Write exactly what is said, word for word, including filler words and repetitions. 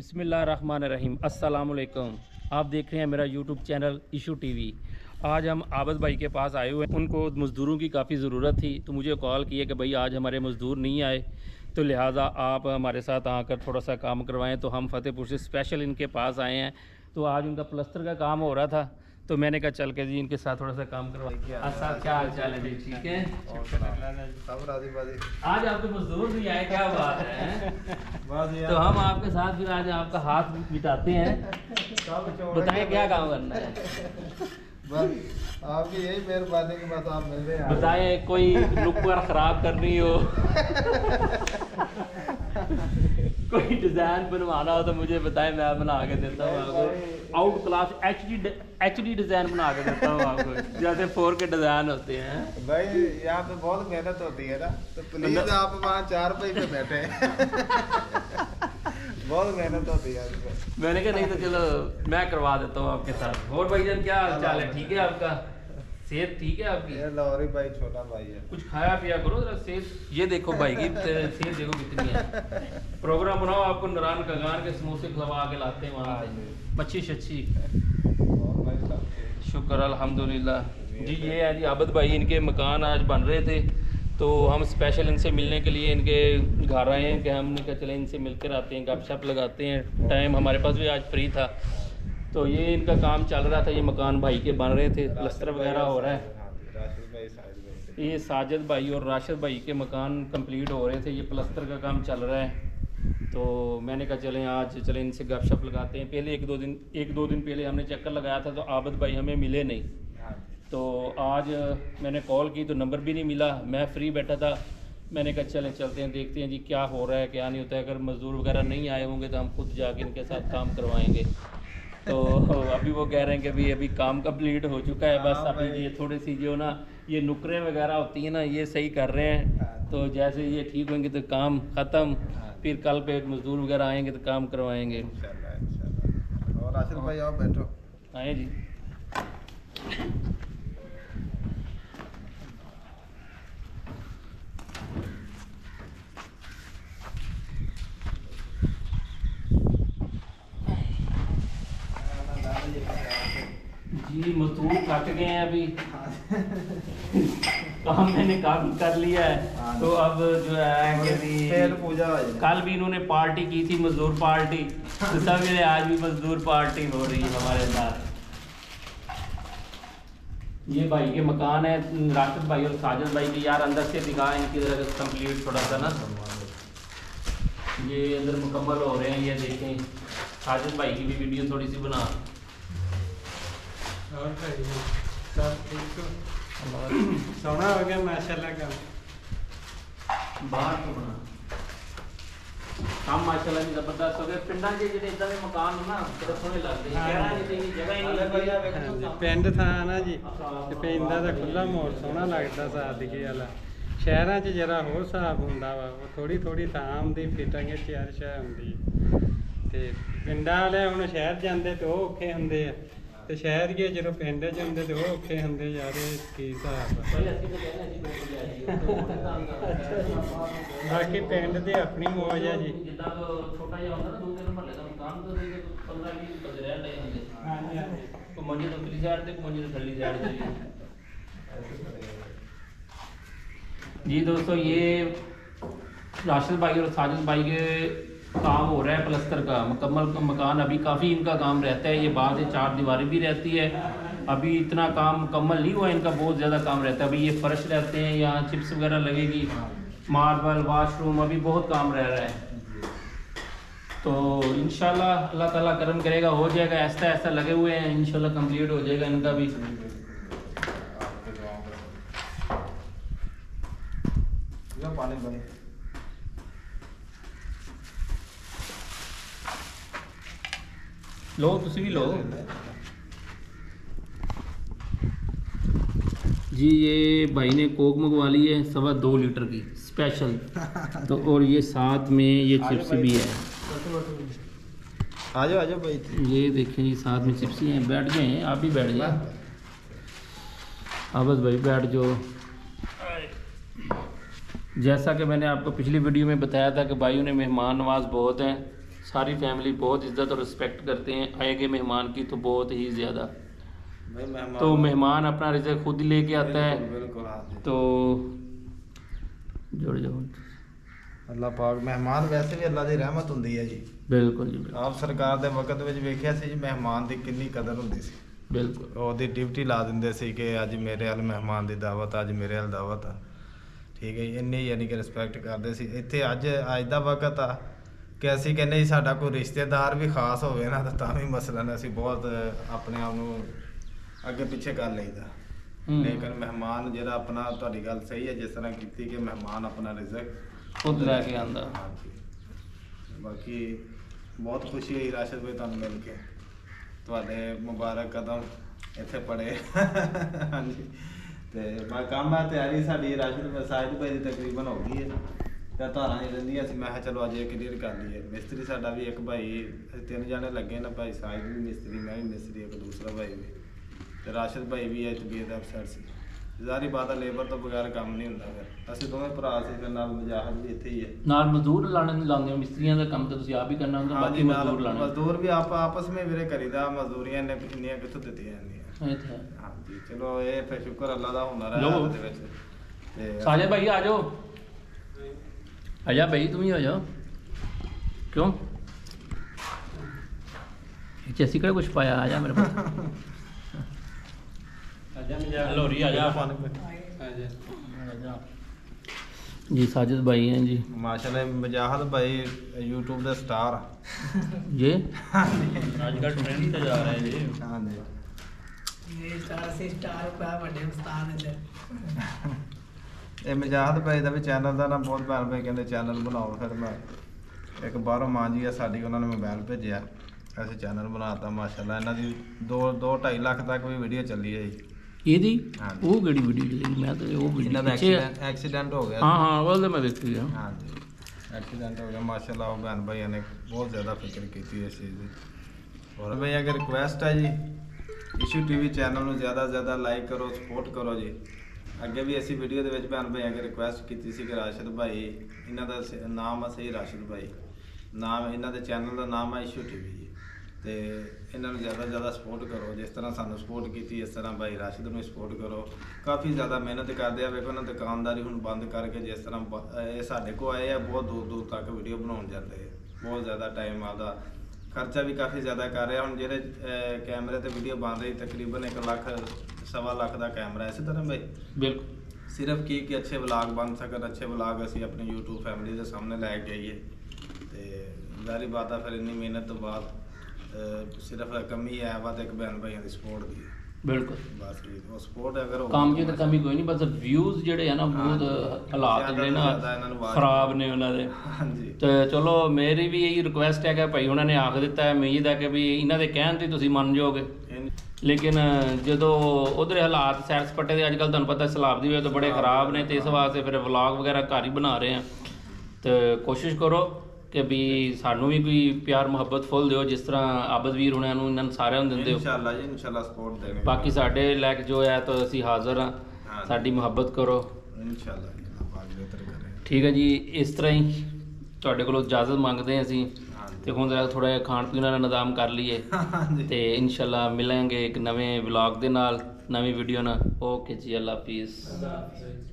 बिस्मिल्लाहिर्रहमानिर्रहीम, अस्सलामुअलैकुम। आप देख रहे हैं मेरा यूट्यूब चैनल इशू टीवी। आज हम आबद भाई के पास आए हुए हैं। उनको मज़दूरों की काफ़ी ज़रूरत थी तो मुझे कॉल किया कि भाई आज हमारे मज़दूर नहीं आए, तो लिहाजा आप हमारे साथ आकर थोड़ा सा काम करवाएं। तो हम फतेहपुर से स्पेशल इनके पास आए हैं। तो आज उनका प्लस्तर का काम हो रहा था तो मैंने कहा चल के जी इनके साथ थोड़ा सा काम करवा। अच्छा, क्या हाल चाल है जी? ठीक है, आज आपके मजदूर नहीं आए, क्या बात है? तो हम आपके साथ फिर आज आपका हाथ बिठाते हैं। बताएं क्या काम करना है? बस आपकी यही मेहरबानी कि बस आप मिल रहे हैं। बताएं कोई नुक्कड़ खराब करनी हो कोई डिज़ाइन बनवाना हो तो मुझे बताएं, मैं बना के देता हूँ आपको। Out class H D H D design बना के देता हूँ आपको, जैसे फोर के डिज़ाइन होते हैं। भाई यहाँ पे बहुत मेहनत होती है ना, तो प्लीज आप वहाँ चार पे पे बैठे बहुत मेहनत होती है। मैंने कहा नहीं तो चलो मैं करवा देता हूँ आपके साथ। और भाईजान क्या हाल चाल है? ठीक है, आपका सेहत ठीक है आपकी? लाहौरी भाई छोटा भाई है, कुछ खाया पिया करो जरा। सेहत ये देखो भाई की सेहत देखो कितनी है। प्रोग्राम बनाओ, आपको नारायण कगान के समोसे खिलवा के लाते हैं वहाँ से, मच्छी शच्छी। शुक्र अल्हम्दुलिल्लाह जी। ये है जी आबद भाई, इनके मकान आज बन रहे थे तो हम स्पेशल इनसे मिलने के लिए इनके घर आए हैं कि हमने कहा चले इनसे मिलकर आते हैं, गपशप लगाते हैं। टाइम हमारे पास भी आज फ्री था तो ये इनका काम चल रहा था। ये मकान भाई के बन रहे थे, प्लस्तर वगैरह हो रहा है। ये साजिद भाई और राशिद भाई के मकान कंप्लीट हो रहे थे, ये प्लस्तर का काम चल रहा है। तो मैंने कहा चलें आज चलें इनसे गपशप लगाते हैं। पहले एक दो दिन एक दो दिन पहले हमने चक्कर लगाया था तो आबद भाई हमें मिले नहीं, तो आज मैंने कॉल की तो नंबर भी नहीं मिला। मैं फ्री बैठा था, मैंने कहा चलें चलते हैं, देखते हैं जी क्या हो रहा है क्या नहीं होता है। अगर मज़दूर वगैरह नहीं आए होंगे तो हम खुद जाके इनके साथ काम करवाएंगे। तो अभी वो कह रहे हैं कि अभी अभी काम कंप्लीट हो चुका है, बस अभी ये थोड़ी सी जो ना ये नुकरें वगैरह होती हैं ना ये सही कर रहे हैं। तो जैसे ये ठीक होंगे तो काम ख़त्म, फिर कल पे मज़दूर वगैरह आएंगे तो काम करवाएंगे। और राशिद भाई आप बैठो, आए जी। जी मजदूर थक गए हैं अभी काम मैंने काफी कर लिया है। तो अब जो है कि पूजा कल भी इन्होंने पार्टी की थी, मजदूर पार्टी, तो सब मेरे आज भी मजदूर पार्टी हो रही है हमारे साथ। ये भाई के मकान है, राशिद भाई और साजिद भाई के। यार अंदर से दिखा इनकी तरह कंप्लीट थोड़ा सा ना, ये अंदर मुकम्मल हो रहे हैं। ये देखें साजिद भाई की भी वीडियो थोड़ी सी बना। और सब ठीक तो सोना हो गया माशाल्लाह का। बाहर तो बना काम माशाल्लाह जी जबरदस्त हो गया। पिंडा के ਜਿਹੜੇ ਇਦਾਂ ਦੇ ਮਕਾਨ ਨਾ ਬੜੇ ਸੋਹਣੇ ਲੱਗਦੇ ਨੇ। ਸ਼ਹਿਰਾਂ ਦੀ ਤੇ ਜਗ੍ਹਾ ਹੀ ਨਹੀਂ। ਪਿੰਡ ਥਾਂ ਨਾ ਜੀ ਤੇ ਪਿੰਡਾਂ ਦਾ ਖੁੱਲਾ ਮਾਹੌਲ ਸੋਹਣਾ ਲੱਗਦਾ ਸਾਦਗੀ ਵਾਲਾ। ਸ਼ਹਿਰਾਂ 'ਚ ਜਰਾ ਹੋਰ ਹਿਸਾਬ ਹੁੰਦਾ ਵਾ, ਉਹ ਥੋੜੀ ਥੋੜੀ ਥਾਂ ਹੁੰਦੀ, ਫਿਟਾਂਗੇ ਚੇਅਰ ਸ਼ਾਹ ਹੁੰਦੀ। ਤੇ ਪਿੰਡਾਂ ਵਾਲੇ ਹੁਣ ਸ਼ਹਿਰ ਜਾਂਦੇ ਤੇ ਉਹ ਔਖੇ ਹੁੰਦੇ ਆ, ਤੇ ਸ਼ਹਿਰ ਗਏ ਜਦੋਂ ਪਿੰਡ 'ਚ ਹੁੰਦੇ ਤੇ ਉਹ ਔਖੇ ਹੁੰਦੇ। ਯਾਰ ਇਹ ਕੀ ਹਿਸਾਬ ਬਾਕੀ ਪਿੰਡ ਦੀ ਆਪਣੀ ਮੌਜ ਹੈ ਜੀ। ਜਿੱਦਾਂ ਛੋਟਾ ਜਿਹਾ ਹੁੰਦਾ ਨਾ ਦੋ ਤਿੰਨ ਮਹੱਲੇ ਦਾ ਮਕਾਨ ਤੋਂ ਪੰਦਰਾਂ ਵੀਹ ਬੰਦੇ ਰਹਿਣ ਲੱਗੇ ਹੁੰਦੇ। ਹਾਂਜੀ ਹਾਂਜੀ, ਕੋਈ ਮੰਜੇ ਤੋਂ ਉਤਲੀ ਸਾਈਡ ਤੇ, ਕੋਈ ਮੰਜੇ ਤੋਂ ਥੱਲੀ साइड ਤੇ। जी दोस्तों ये राशिद भाई और साजिद भाई के काम हो रहा है प्लस्तर का मुकम्मल मकान। अभी काफ़ी इनका काम रहता है, ये बाद में चार दीवारें भी रहती है। अभी इतना काम मुकम्मल नहीं हुआ इनका, बहुत ज़्यादा काम रहता है। अभी ये फर्श रहते हैं, यहाँ चिप्स वगैरह लगेगी, मार्बल, वाशरूम, अभी बहुत काम रह रहा है। तो इंशाल्लाह अल्लाह ताला करम करेगा, हो जाएगा। ऐसा ऐसा लगे हुए हैं, इंशाल्लाह कंप्लीट हो जाएगा इनका भी। पानी भाई लो तुसी भी लो जी। ये भाई ने कोक मंगवा ली है सवा दो लीटर की स्पेशल। तो और ये साथ में ये चिप्स भी है। आ जाओ आ जाओ भाई, ये देखें जी साथ में चिप्स हैं। बैठ जाए, आप भी बैठ जाए। आबद भाई बैठ जाओ। जैसा कि मैंने आपको पिछली वीडियो में बताया था कि भाई उन्हें मेहमान नवाज बहुत हैं, सारी फैमिली बहुत इज़्ज़त और रिस्पेक्ट करते हैं, आए गए मेहमान की तो बहुत ही ज़्यादा। भाई मेहमान तो मेहमान अपना रिज़्क खुद ही लेके आता है, बिल्कुल हाँ जी। तो जुड़ जाओ। ਅੱਲਾ ਪਾਕ ਮਹਿਮਾਨ ਵੈਸੇ ਵੀ ਅੱਲਾ ਦੀ ਰਹਿਮਤ ਹੁੰਦੀ ਹੈ ਜੀ। ਬਿਲਕੁਲ ਜੀ ਬਿਲਕੁਲ ਆਪ ਸਰਕਾਰ ਦੇ ਵਕਤ ਵਿੱਚ ਵੇਖਿਆ ਸੀ ਜੀ ਮਹਿਮਾਨ ਦੀ ਕਿੰਨੀ ਕਦਰ ਹੁੰਦੀ ਸੀ। ਬਿਲਕੁਲ ਉਹਦੀ ਡਿਊਟੀ ਲਾ ਦਿੰਦੇ ਸੀ ਕਿ ਅੱਜ ਮੇਰੇ ਵੱਲ ਮਹਿਮਾਨ ਦੀ ਦਾਵਤ, ਅੱਜ ਮੇਰੇ ਵੱਲ ਦਾਵਤ ਆ, ਠੀਕ ਹੈ ਜੀ। ਇੰਨੀ ਯਾਨੀ ਕਿ ਰਿਸਪੈਕਟ ਕਰਦੇ ਸੀ। ਇੱਥੇ ਅੱਜ ਅੱਜ ਦਾ ਵਕਤ ਆ ਕਿ ਅਸੀਂ ਕਹਿੰਦੇ ਜੀ ਸਾਡਾ ਕੋਈ ਰਿਸ਼ਤੇਦਾਰ ਵੀ ਖਾਸ ਹੋਵੇ ਨਾ ਤਾਂ ਤਾਂ ਵੀ ਮਸਲਨ ਅਸੀਂ ਬਹੁਤ ਆਪਣੇ ਆਪ ਨੂੰ ਅੱਗੇ ਪਿੱਛੇ ਕਰ ਲਈਦਾ। ਹੂੰ। ਲੇਕਿਨ ਮਹਿਮਾਨ ਜਿਹੜਾ ਆਪਣਾ, ਤੁਹਾਡੀ ਗੱਲ ਸਹੀ ਹੈ ਜਿਸ ਤਰ੍ਹਾਂ ਕੀਤੀ ਕਿ ਮਹਿਮਾਨ ਆਪਣਾ ਰਿਜ਼ਕ ਖੁਦ ਲੈ ਕੇ ਆਂਦਾ। ਹਾਂਜੀ। ਬਾਕੀ ਬਹੁਤ ਖੁਸ਼ੀ ਹੋਈ ਰਾਸ਼ਦ ਭਾਈ ਤੁਹਾਨੂੰ ਮਿਲ ਕੇ, ਤੁਹਾਡੇ ਮੁਬਾਰਕ ਕਦਮ ਇੱਥੇ ਪੜੇ। ਹਾਂਜੀ। ਤੇ ਮੈਂ ਕੰਮ ਆ ਤਿਆਰੀ ਸਾਡੀ ਰਾਸ਼ਦ ਸਾਹਿਬ ਭਾਈ ਦੀ ਤਕਰੀਬਨ ਹੋ ਗਈ ਹੈ ਤੇ ਧਾਰਾਂ ਹੀ ਰਹਿੰਦੀਆਂ ਸੀ। ਮੈਂ ਕਿਹਾ ਚਲੋ ਅੱਜ ਇਹ ਕਲੀਅਰ ਕਰ ਲਈਏ। ਮਿਸਤਰੀ ਸਾਡਾ ਵੀ ਇੱਕ ਭਾਈ, ਅਸੀਂ ਤਿੰਨ ਜਾਣੇ ਲੱਗੇ ਨਾ, ਭਾਈ ਸਾਹਿਬ ਵੀ ਮਿਸਤਰੀ, ਮੈਂ ਵੀ ਮਿਸਤਰੀ, ਇੱਕ ਦੂਸਰਾ ਭਾਈ ਵੀ, ਤੇ ਰਾਸ਼ਦ ਭਾਈ ਵੀ ਹੈ ਤਬੀਅਤ ਅਫਸਰ ਸੀ। ਜ਼ਾਰੀ ਬਾਤ ਹੈ ਲੇਬਰ ਤੋਂ ਬਗੈਰ ਕੰਮ ਨਹੀਂ ਹੁੰਦਾ। ਫਿਰ ਅਸੀਂ ਦੋਵੇਂ ਭਰਾ ਸੀ, ਫਿਰ ਨਾਲ ਮੁਜਾਹਦ ਵੀ ਇੱਥੇ ਹੀ ਹੈ। ਨਾਲ ਮਜ਼ਦੂਰ ਲਾਣੇ ਨਹੀਂ ਲਾਉਂਦੇ, ਮਿਸਤਰੀਆਂ ਦਾ ਕੰਮ ਤਾਂ ਤੁਸੀਂ ਆਪ ਹੀ ਕਰਨਾ ਹੁੰਦਾ, ਬਾਕੀ ਮਜ਼ਦੂਰ ਲਾਣੇ। ਮਜ਼ਦੂਰ ਵੀ ਆਪ ਆਪਸ ਵਿੱਚ ਵੀਰੇ ਕਰੀਦਾ, ਮਜ਼ਦੂਰੀਆਂ ਨੇ ਇੰਨੀਆਂ ਕਿੱਥੋਂ ਦਿੱਤੀਆਂ ਜਾਂਦੀਆਂ। ਇਹ ਤਾਂ ਹੈ। ਹਾਂਜੀ ਚਲੋ ਇਹ ਫਿਰ ਸ਼ੁਕਰ ਅੱਲਾ ਦਾ ਹੁਨਰ ਹੈ ਲਓ। ਇਹਦੇ ਵਿੱਚ। ਤੇ साजिद भाई आ जाओ, आजा भाई तुम ही आ जाओ। क्यों जैसी का कुछ पाया, आजा मेरे पास। लोरी आजा आजा। जी साजिद भाई हैं जी माशाल्लाह मुजाहिद भाई यूट्यूब ਦੇ ਸਟਾਰ ये आजकल ट्रेंड ਤੇ ਜਾ ਰਹੇ ਜੀ। ਹਾਂਜੀ ਇਹ ਸਟਾਰ ਸੀ, ਸਟਾਰ ਪਾ ਵੱਡੇ ਉਸਤਾਦ ਨੇ। ਇਹ ਮੁਜਾਹਿਦ ਭਾਈ ਦਾ ਵੀ ਚੈਨਲ ਦਾ ਨਾ ਬਹੁਤ ਭੈਣ ਭਾਈ ਕਹਿੰਦੇ ਚੈਨਲ ਬਣਾਓ। ਫਿਰ ਮੈਂ ਇੱਕ ਬਾਹਰੋਂ ਮਾਂ ਜੀ ਆ ਸਾਡੀ, ਉਹਨਾਂ ਨੇ ਮੋਬਾਈਲ ਭੇਜਿਆ, ਅਸੀਂ ਚੈਨਲ ਬਣਾਤਾ। ਮਾਸ਼ਾਅੱਲਾ ਇਹਨਾਂ ਦੀ ਦੋ ਦੋ ਢਾਈ ਲੱਖ ਤੱਕ ਵੀ ਵੀਡੀਓ ਚੱਲੀ ਹੈ ਜੀ ਇਹਦੀ। ਹਾਂਜੀ। ਉਹ ਕਿਹੜੀ ਵੀਡੀਓ ਜਿਹੜੀ ਮੈਂ ਤਾਂ ਉਹ ਵੀਡੀਓ ਇਹਨਾਂ ਦਾ ਪਿੱਛੇ ਐਕਸੀਡੈਂਟ ਐਕਸੀਡੈਂਟ ਹੋ ਗਿਆ। ਹਾਂ ਹਾਂ ਉਹ ਤਾਂ ਮੈਂ ਵੇਖੀ ਆ। ਹਾਂਜੀ ਐਕਸੀਡੈਂਟ ਹੋ ਗਿਆ। ਮਾਸ਼ਾਅੱਲਾ ਉਹ ਭੈਣ ਭਾਈਆਂ ਨੇ ਬਹੁਤ ਜ਼ਿਆਦਾ ਫਿਕਰ ਕੀਤੀ ਇਸ ਚੀਜ਼ ਦੀ। ਔਰ ਭਾਈ ਅਗਰ ਰਿਕੁਐਸਟ ਹੈ ਜੀ, ਇਸ਼ੂ ਟੀਵੀ ਚੈਨਲ ਨੂੰ ਜ਼ਿਆਦਾ ਤੋਂ ਜ਼ਿਆਦਾ ਲਾਈਕ ਕਰੋ, ਸਪੋਰਟ ਕਰੋ ਜੀ। ਅੱਗੇ ਵੀ ਅਸੀਂ ਵੀਡੀਓ ਦੇ ਵਿੱਚ ਭੈਣ ਭਾਈ ਅਗਰ ਰਿਕੁਐਸਟ ਕੀਤੀ ਸੀ ਕਿ ਰਾਸ਼ਦ ਭਾਈ, ਇਹਨਾਂ ਦਾ ਸ- ਨਾਮ ਆ ਸਹੀ ਰਾਸ਼ਦ ਭਾਈ, ਨਾਮ ਇਹਨਾਂ ਦੇ ਚੈਨਲ ਦਾ ਨਾਮ ਹੈ ਇਸ਼ੂ ਟੀਵੀ ਜੀ। ਤੇ ਇਹਨਾਂ ਨੂੰ ਜ਼ਿਆਦਾ ਤੋਂ ਜ਼ਿਆਦਾ ਸਪੋਰਟ ਕਰੋ, ਜਿਸ ਤਰ੍ਹਾਂ ਸਾਨੂੰ ਸਪੋਰਟ ਕੀਤੀ ਇਸ ਤਰ੍ਹਾਂ ਭਾਈ ਰਾਸ਼ਦ ਨੂੰ ਸਪੋਰਟ ਕਰੋ। ਕਾਫੀ ਜ਼ਿਆਦਾ ਮਿਹਨਤ ਕਰਦੇ ਆ। ਵੇਖੋ ਇਹਨਾਂ ਦੁਕਾਨਦਾਰੀ ਹੁਣ ਬੰਦ ਕਰਕੇ ਜਿਸ ਤਰ੍ਹਾਂ ਬ- ਇਹ ਸਾਡੇ ਕੋਲ ਆਏ ਆ, ਬਹੁਤ ਦੂਰ ਦੂਰ ਤੱਕ ਵੀਡੀਓ ਬਣਾਉਣ ਜਾਂਦੇ ਆ। ਬਹੁਤ ਜ਼ਿਆਦਾ ਟਾਈਮ ਆਦਾ, ਖਰਚਾ ਵੀ ਕਾਫੀ ਜ਼ਿਆਦਾ ਕਰ ਰਿਹਾ। ਹੁਣ ਜਿਹੜੇ ਅਹ, ਕੈਮਰੇ ਤੇ ਵੀਡੀਓ ਬਣ ਰਹੀ ਤਕਰੀਬਨ ਇੱਕ ਲੱਖ ਸਵਾ ਲੱਖ ਦਾ ਕੈਮਰਾ। ਇਸੇ ਤਰ੍ਹਾਂ ਭਾਈ ਬਿਲਕੁਲ ਸਿਰਫ ਕੀ ਕਿ ਅੱਛੇ ਵਲਾਗ ਬਣ ਸਕਣ, ਅੱਛੇ ਵਲਾਗ ਅਸੀਂ ਆਪਣੀ YouTube ਫੈਮਿਲੀ ਦੇ ਸਾਹਮਣੇ ਲੈ ਕੇ ਆਈਏ। ਤੇ ਜ਼ਾਰੀ ਬਾਤ ਆ ਫਿਰ ਇੰਨੀ ਮਿਹਨਤ ਤੋਂ ਬਾਅਦ ਅਹ, ਸਿਰਫ ਕਮੀ ਹੈ ਵਾ ਤੇ ਇੱਕ ਭੈਣ ਭਾਈਆਂ ਦੀ ਸਪੋਰਟ ਦੀ। ਬਿਲਕੁਲ ਬਸ ਜੀ ਉਹ ਸਪੋਰਟ ਅਗਰ ਹੋ ਕੰਮ 'ਚ ਤਾਂ ਕਮੀ ਕੋਈ ਨਹੀਂ, ਬਸ ਵਿਊਜ਼ ਜਿਹੜੇ ਆ ਨਾ ਬਹੁਤ ਹਾਲਾਤ ਜਿਹੜੇ ਨਾ ਖਰਾਬ ਨੇ ਉਹਨਾਂ ਦੇ। ਹਾਂਜੀ ਤੇ ਚਲੋ ਮੇਰੀ ਵੀ ਇਹੀ ਰਿਕੁਐਸਟ ਹੈ ਕਿ ਭਾਈ ਉਹਨਾਂ ਨੇ ਆਖ ਦਿੱਤਾ ਹੈ, ਉਮੀਦ ਹੈ ਕਿ ਵੀ ਇਹਨਾਂ ਦੇ ਕਹਿਣ ਤੇ ਤੁਸੀਂ ਮੰਨ ਜਾਓਗੇ। ਲੇਕਿਨ ਜਦੋਂ ਉਧਰ ਹਾਲਾਤ ਸੈਰ ਸਪਾਟੇ ਦੇ ਅੱਜ ਕੱਲ੍ਹ ਤੁਹਾਨੂੰ ਪਤਾ ਸਲਾਬ ਦੀ ਵਜ੍ਹਾ ਤੋਂ ਬੜੇ ਖਰਾਬ ਨੇ, ਤੇ ਇਸ ਵਾਸਤੇ ਫਿਰ ਵਲੌਗ ਵਗੈਰਾ ਘਰ ਹੀ ਬਣਾ ਰਹੇ ਆ। ਤੇ ਕੋਸ਼ਿਸ਼ ਕਰੋ ਕਿ ਵੀ ਸਾਨੂੰ ਵੀ ਕੋਈ ਪਿਆਰ ਮੁਹੱਬਤ ਫੁੱਲ ਦਿਓ, ਜਿਸ ਤਰ੍ਹਾਂ ਆਬਦ ਵੀਰ ਹੁਣਾਂ ਨੂੰ ਇਹਨਾਂ ਨੂੰ ਸਾਰਿਆਂ ਨੂੰ ਦਿੰਦੇ ਹੋ। ਇਨਸ਼ਾਅੱਲਾ ਜੀ ਇਨਸ਼ਾਅੱਲਾ ਸਪੋਰਟ ਦੇਣਗੇ। ਬਾਕੀ ਸਾਡੇ ਲੈਕ ਜੋ ਹੈ ਤਾਂ ਅਸੀਂ ਹਾਜ਼ਰ ਹਾਂ, ਹਾਂ। ਸਾਡੀ ਮੁਹੱਬਤ ਕਰੋ। ਇਨਸ਼ਾਅੱਲਾ ਜੀ ਅੱਲਾਹ ਪਾਕ ਬਿਹਤਰ ਕਰੇ। ਠੀਕ ਹੈ ਜੀ, ਇਸ ਤਰ੍ਹਾਂ ਹੀ ਤੁਹਾਡੇ ਕੋਲੋਂ ਇਜਾਜ਼ਤ ਮੰਗਦੇ ਹਾਂ ਅਸੀਂ। ਹਾਂਜੀ। ਤੇ ਹੁਣ ਜ਼ਰਾ ਥੋੜਾ ਜਿਹਾ ਖਾਣ ਪੀਣ ਦਾ ਨਿਜ਼ਾਮ ਕਰ ਲਈਏ ਹਾਂਜੀ ਤੇ ਇਨਸ਼ਾਅੱਲਾ ਮਿਲਾਂਗੇ ਇੱਕ ਨਵੇਂ ਵਲੌਗ ਦੇ ਨਾਲ, ਨਵੀਂ ਵੀਡੀਓ ਨਾਲ। ਓਕੇ ਜੀ, ਅੱਲਾ ਹਾਫਿਜ਼।